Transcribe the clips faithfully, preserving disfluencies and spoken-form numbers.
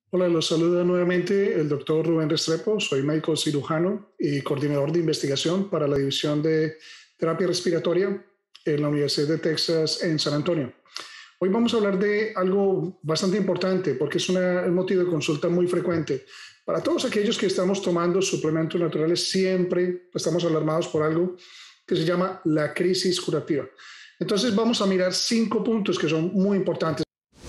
Hola, los saluda nuevamente el doctor Rubén Restrepo. Soy médico cirujano y coordinador de investigación para la División de Terapia Respiratoria en la Universidad de Texas en San Antonio. Hoy vamos a hablar de algo bastante importante porque es una, un motivo de consulta muy frecuente. Para todos aquellos que estamos tomando suplementos naturales, siempre estamos alarmados por algo que se llama la crisis curativa. Entonces vamos a mirar cinco puntos que son muy importantes.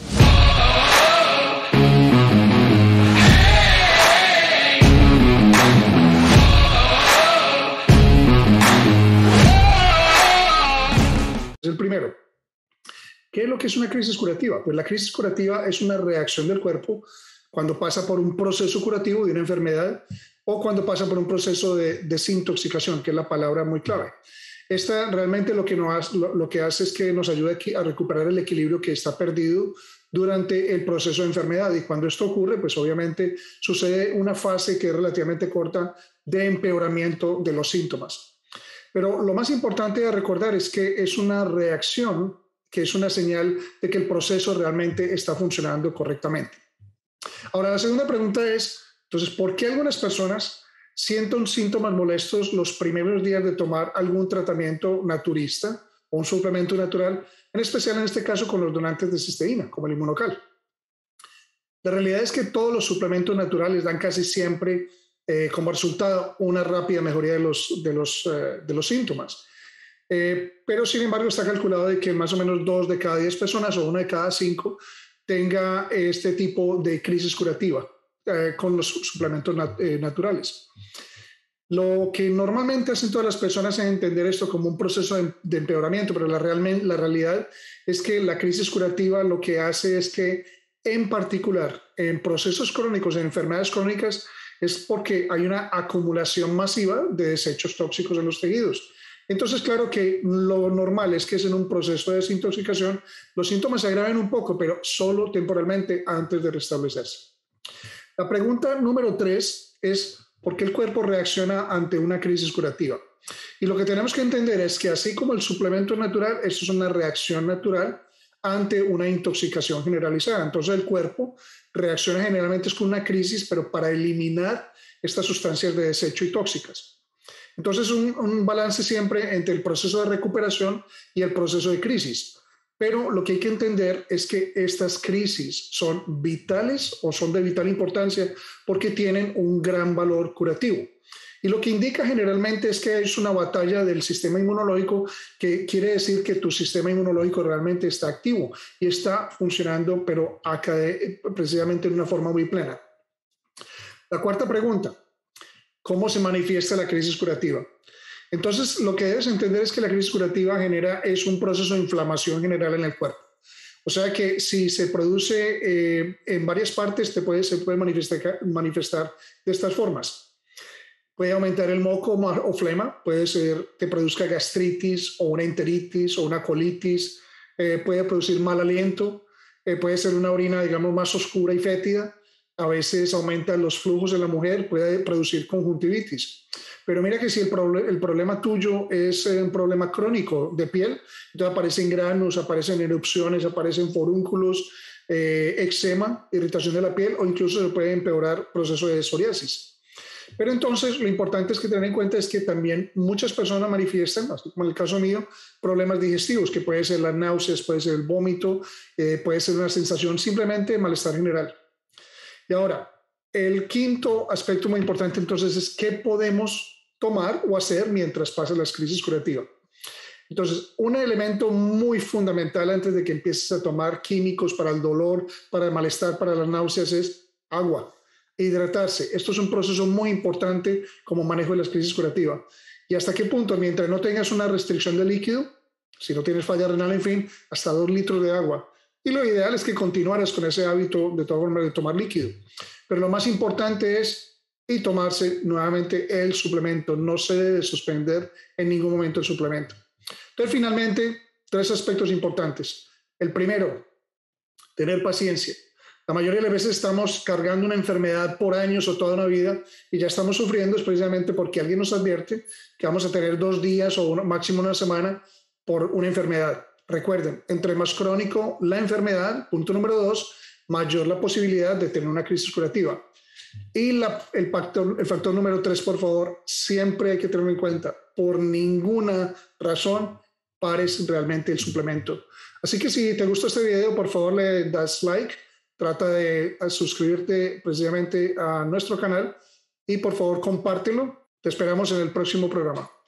El primero, ¿qué es lo que es una crisis curativa? Pues la crisis curativa es una reacción del cuerpo cuando pasa por un proceso curativo de una enfermedad o cuando pasa por un proceso de desintoxicación, que es la palabra muy clave. Esta realmente lo que, nos, lo, lo que hace es que nos ayuda a recuperar el equilibrio que está perdido durante el proceso de enfermedad, y cuando esto ocurre, pues obviamente sucede una fase que es relativamente corta de empeoramiento de los síntomas. Pero lo más importante de recordar es que es una reacción, que es una señal de que el proceso realmente está funcionando correctamente. Ahora, la segunda pregunta es, entonces, ¿por qué algunas personas sienten síntomas molestos los primeros días de tomar algún tratamiento naturista o un suplemento natural, en especial en este caso con los donantes de cisteína, como el Inmunocal? La realidad es que todos los suplementos naturales dan casi siempre Eh, como resultado una rápida mejoría de los, de los, eh, de los síntomas. Eh, pero sin embargo está calculado de que más o menos dos de cada diez personas o una de cada cinco tenga este tipo de crisis curativa eh, con los suplementos nat eh, naturales. Lo que normalmente hacen todas las personas es entender esto como un proceso de, de empeoramiento, pero la, realmente, la realidad es que la crisis curativa lo que hace es que, en particular, en procesos crónicos, en enfermedades crónicas, es porque hay una acumulación masiva de desechos tóxicos en los tejidos. Entonces, claro que lo normal es que es en un proceso de desintoxicación, los síntomas se agraven un poco, pero solo temporalmente antes de restablecerse. La pregunta número tres es, ¿por qué el cuerpo reacciona ante una crisis curativa? Y lo que tenemos que entender es que así como el suplemento natural, esto es una reacción natural ante una intoxicación generalizada. Entonces el cuerpo reacciona generalmente con una crisis, pero para eliminar estas sustancias de desecho y tóxicas. Entonces un, un balance siempre entre el proceso de recuperación y el proceso de crisis. Pero lo que hay que entender es que estas crisis son vitales o son de vital importancia porque tienen un gran valor curativo. Y lo que indica generalmente es que es una batalla del sistema inmunológico, que quiere decir que tu sistema inmunológico realmente está activo y está funcionando, pero acá precisamente de una forma muy plena. La cuarta pregunta, ¿cómo se manifiesta la crisis curativa? Entonces, lo que debes entender es que la crisis curativa genera, es un proceso de inflamación general en el cuerpo. O sea que si se produce eh, en varias partes, te puede, se puede manifestar, manifestar de estas formas. Puede aumentar el moco o flema, puede ser que produzca gastritis o una enteritis o una colitis, eh, puede producir mal aliento, eh, puede ser una orina, digamos, más oscura y fétida. A veces aumentan los flujos de la mujer, puede producir conjuntivitis. Pero mira que si el, proble el problema tuyo es eh, un problema crónico de piel, entonces aparecen granos, aparecen erupciones, aparecen forúnculos, eh, eczema, irritación de la piel, o incluso se puede empeorar proceso de psoriasis. Pero entonces lo importante es que tener en cuenta es que también muchas personas manifiestan, como en el caso mío, problemas digestivos, que puede ser las náuseas, puede ser el vómito, eh, puede ser una sensación simplemente de malestar general. Y ahora, el quinto aspecto muy importante entonces es qué podemos tomar o hacer mientras pasa la crisis curativa. Entonces, un elemento muy fundamental antes de que empieces a tomar químicos para el dolor, para el malestar, para las náuseas es agua. Hidratarse. Esto es un proceso muy importante como manejo de las crisis curativas. ¿Y hasta qué punto? Mientras no tengas una restricción de líquido, si no tienes falla renal, en fin, hasta dos litros de agua. Y lo ideal es que continuaras con ese hábito de todas formas de tomar líquido. Pero lo más importante es y tomarse nuevamente el suplemento. No se debe suspender en ningún momento el suplemento. Entonces, finalmente, tres aspectos importantes. El primero, tener paciencia. La mayoría de las veces estamos cargando una enfermedad por años o toda una vida y ya estamos sufriendo es precisamente porque alguien nos advierte que vamos a tener dos días o uno, máximo una semana por una enfermedad. Recuerden, entre más crónico la enfermedad, punto número dos, mayor la posibilidad de tener una crisis curativa. Y la, el, factor, el factor número tres, por favor, siempre hay que tenerlo en cuenta. Por ninguna razón pares realmente el suplemento. Así que si te gustó este video, por favor le das like, trata de suscribirte precisamente a nuestro canal y por favor compártelo. Te esperamos en el próximo programa.